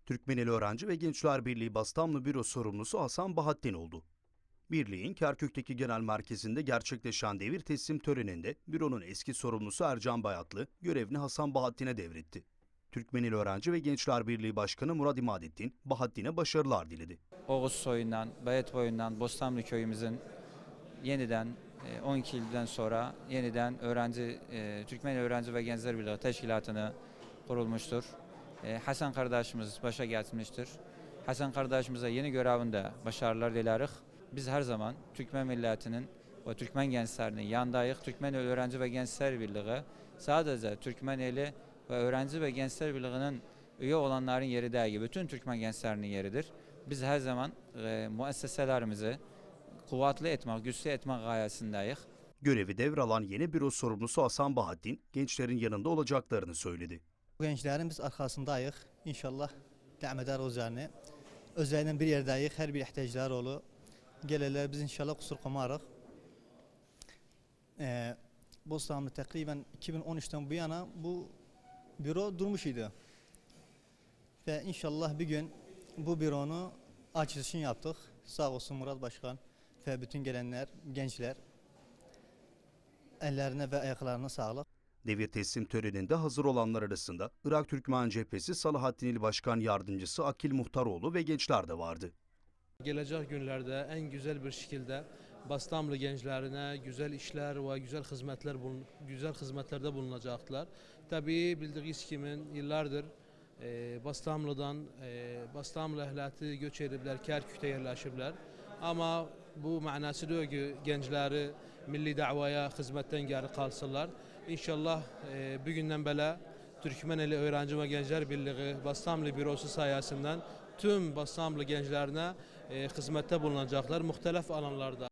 Türkmeneli Öğrenci ve Gençler Birliği Bastamlı Büro Sorumlusu Hasan Bahattin oldu. Birliğin Kerkük'teki genel merkezinde gerçekleşen devir teslim töreninde büronun eski sorumlusu Ercan Bayatlı görevini Hasan Bahattin'e devretti. Türkmeneli Öğrenci ve Gençler Birliği Başkanı Murad İmadettin, Bahattin'e başarılar diledi. Oğuz soyundan, Bayat boyundan Bostanlı köyümüzün yeniden 12 yıldan sonra yeniden Türkmeneli Öğrenci ve Gençler Birliği Teşkilatı'nı kurulmuştur. Hasan kardeşimiz başa gelmiştir. Hasan kardeşimize yeni görevinde başarılar dileriz. Biz her zaman Türkmen milletinin ve Türkmen gençlerinin yanındayız. Türkmeneli Öğrenci ve Gençler Birliği sadece Türkmeneli ve Öğrenci ve Gençler Birliği'nin üye olanların yeri değil, bütün Türkmen gençlerinin yeridir. Biz her zaman müesseselerimizi kuvvetli etmek, güçlü etmek gayesindeyiz. Görevi devralan yeni büro sorumlusu Hasan Bahattin, gençlerin yanında olacaklarını söyledi. Gençlerin biz arkasındayız. İnşallah devam eder üzerine. Özellikle bir yerdeyiz. Her bir ihtiyaçları olur. Gelirler biz inşallah kusur komarız. Bostanlı takriben 2013'ten bu yana bu büro durmuş idi. Ve inşallah bir gün bu büronu açılışını yaptık. Sağ olsun Murat Başkan ve bütün gelenler, gençler. Ellerine ve ayaklarına sağlık. Devir teslim töreninde hazır olanlar arasında Irak Türkmen Cephesi Salahattin İl Başkan Yardımcısı Akil Muhtaroğlu ve gençler de vardı. Gelecek günlerde en güzel bir şekilde Bastamlı gençlerine güzel işler ve güzel hizmetlerde bulunacaklar. Tabii bildiğiniz gibi yıllardır Bastamlı'dan Bastamlı ehlatı göç edipler, Kerkük'te yerleşirler. Ama bu manası diyor ki gençleri milli davaya hizmetten geri kalsınlar. İnşallah bugünden beri Türkmeneli Öğrenci ve Gençler Birliği Bastamlı Bürosu sayesinden tüm Bastamlı gençlerine hizmette bulunacaklar muhtelif alanlarda.